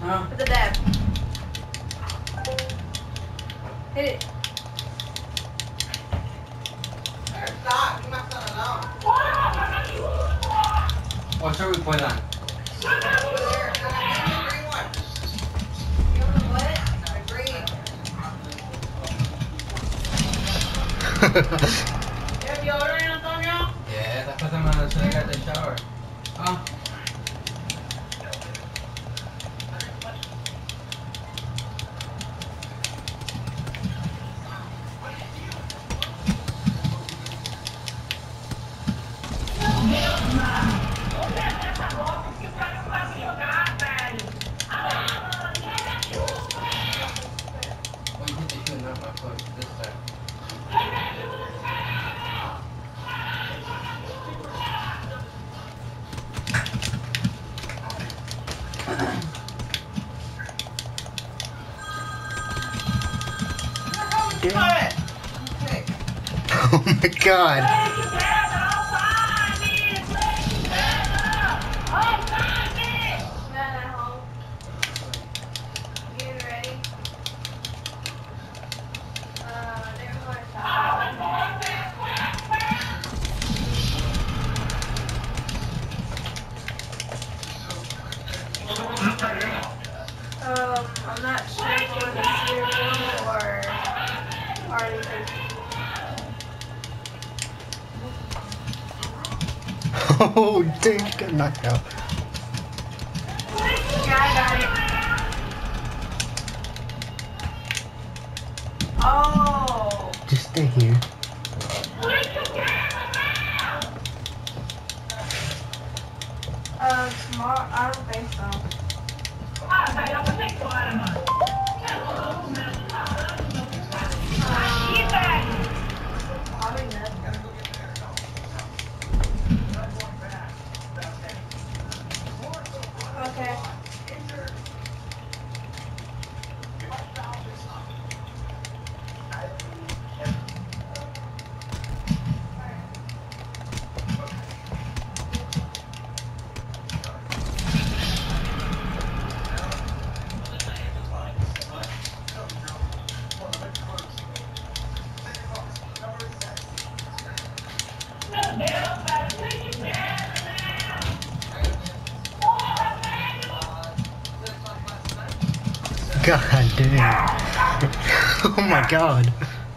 With the dab. Hit it. Stop. Leave my son alone. What should we put on? Over there. Give me a green one. You want a what? A green. You have deodorant, Antonio? Yeah, esta cosa me la suele get the shower. Oh, you hit the shoe, not my foot. This time. Okay. Oh my god. Not at home. Getting ready. They're going to I'm not sure if we're going to cereal or anything. Oh, dang, got knocked out. Yeah, I got it. Oh. Just stay here. Tomorrow? I don't think so. Probably not. Okay. God damn. Oh my god.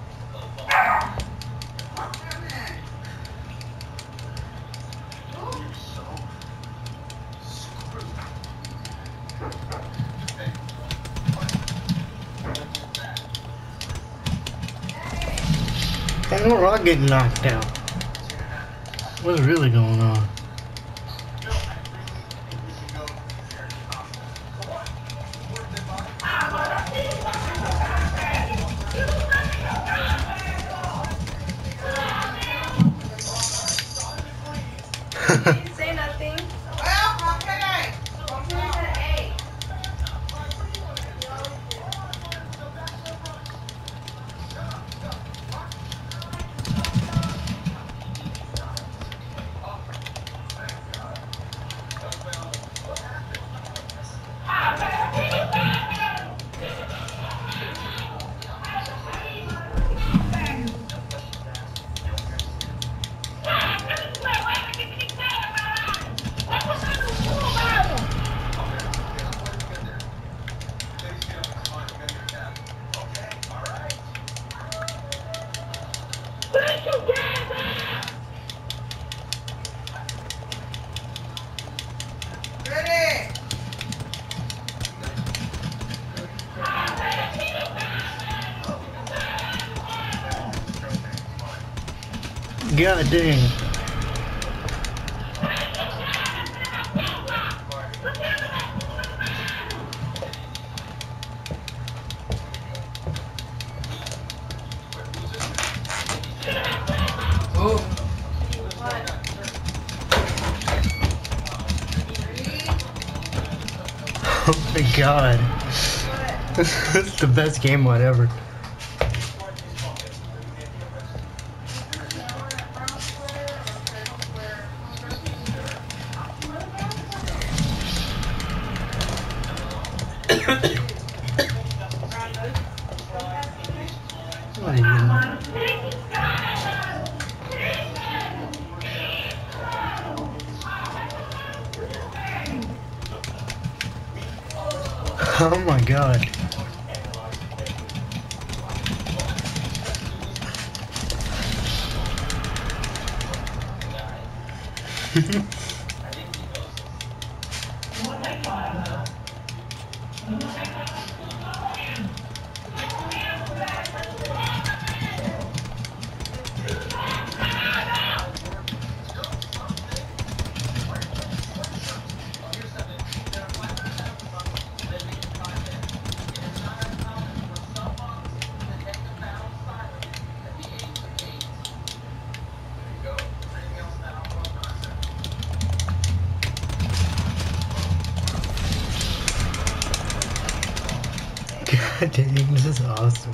And we're all getting knocked out. What's really going on? Didn't say nothing. Well, okay. Ready. God dang. Oh, What? Oh my god. This is the best game whatever. What are you doing? Oh my god. God dang, this is awesome.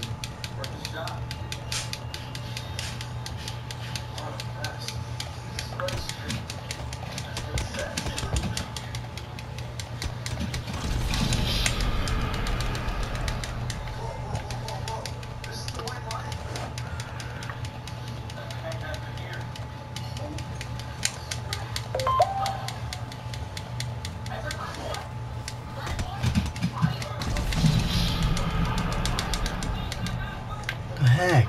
What the heck?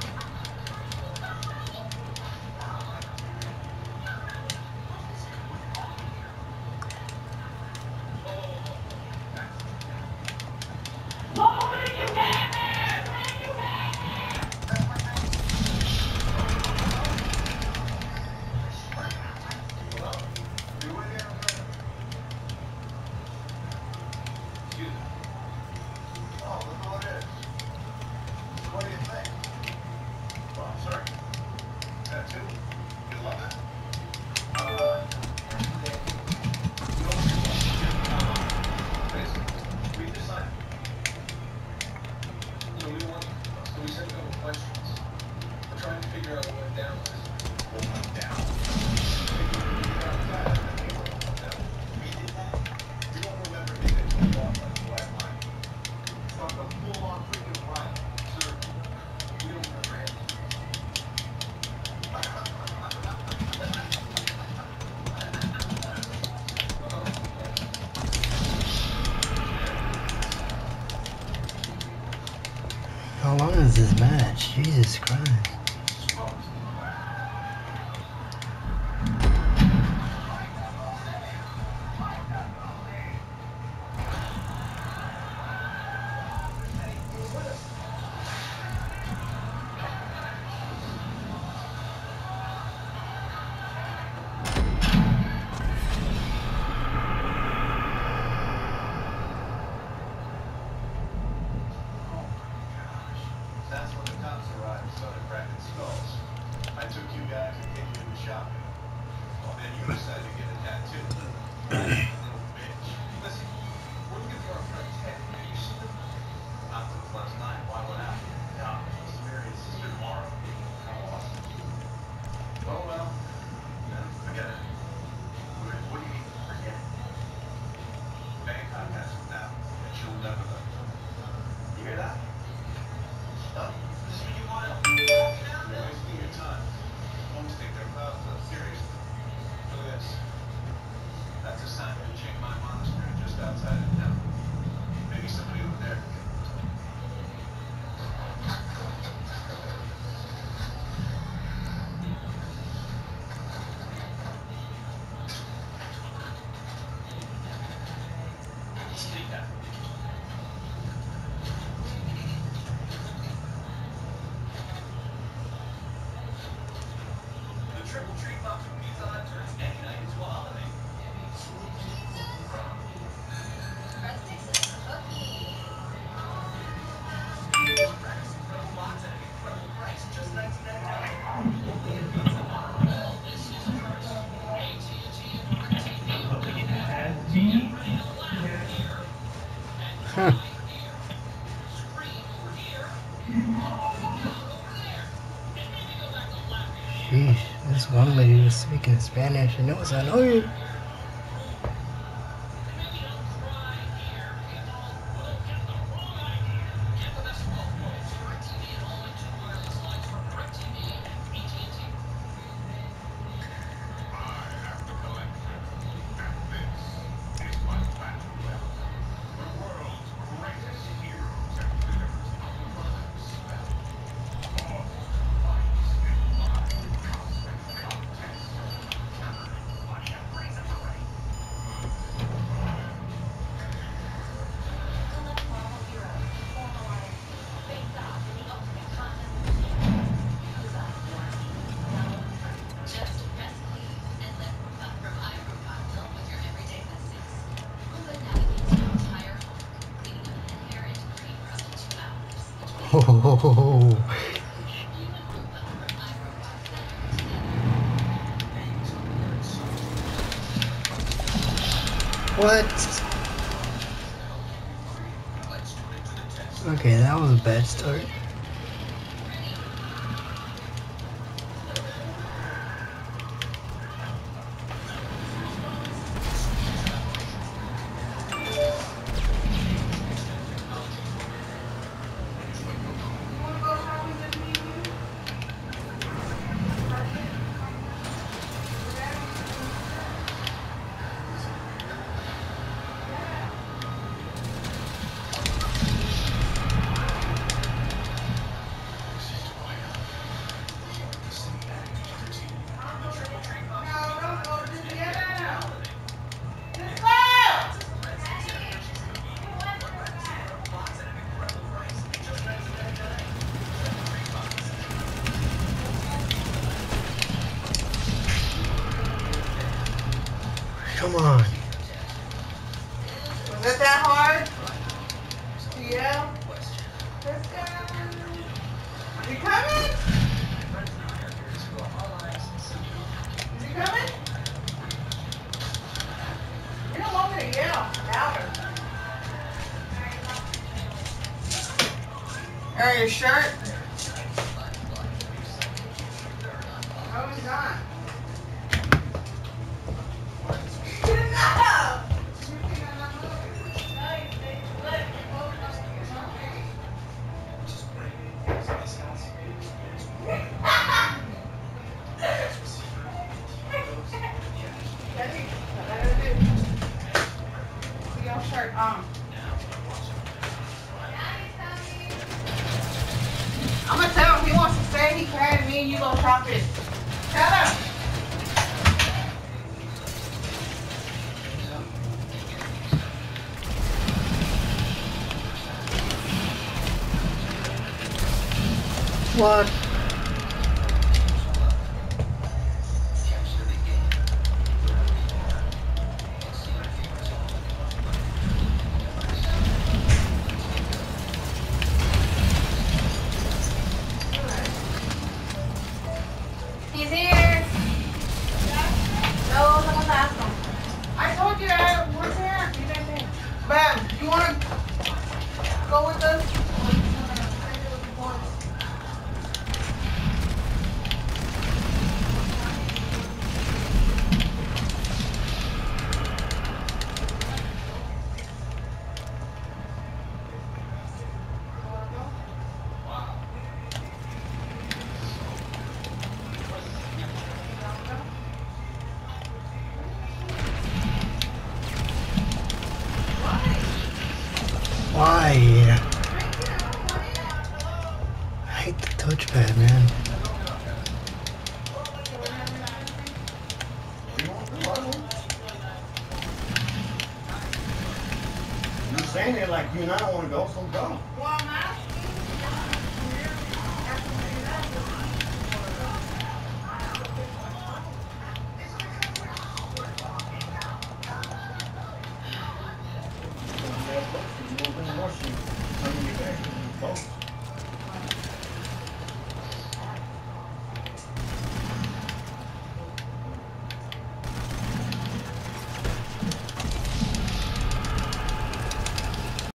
How long is this match? Jesus Christ. That's when the cops arrived and started cracking skulls. I took you guys and came to the shop. Then you decided to get a tattoo. Little bitch. Listen, we're looking for our friend Ted. Have you seen him? Not since last night. Why, what happened? Yeah, he's supposed to marry his sister tomorrow. How awesome. Well, forget it. What do you mean, forget it? Bangkok has him now, and she'll never let him. You hear that? This is what you want. You're wasting your time. Homes take their vows seriously. Look at this. That's a sign of the Chiang Mai Monastery just outside of town. Maybe somebody over there can give it to me. Take that. The triple treat box from Pizza Hut turns any night into a holiday. Breakfast incredible box at an incredible price, just $19.99. Only at Pizza Hut. This is first. AT&T and DirecTV. Huh. Sheesh, this one lady was speaking Spanish and it was annoying. Oh. What? Okay, that was a bad start. Come on. Was it that hard? Yeah. Let's go. Is he coming? Is he coming? You don't want me to yell louder. Are your shirt? No, he's not. I'm gonna tell him if he wants to stay, he can. Me and you gonna talk it. Tell him. What? He's here. No, someone's asked him. I told you that. Where's here? He's right there. Bam, you wanna go with us? Or you just wanna stay here with the boys? Why? I hate the touchpad, man. You're saying it like you and I don't want to go, so go. Well, I'm asking. You won't bring Russian. I'm going to be back.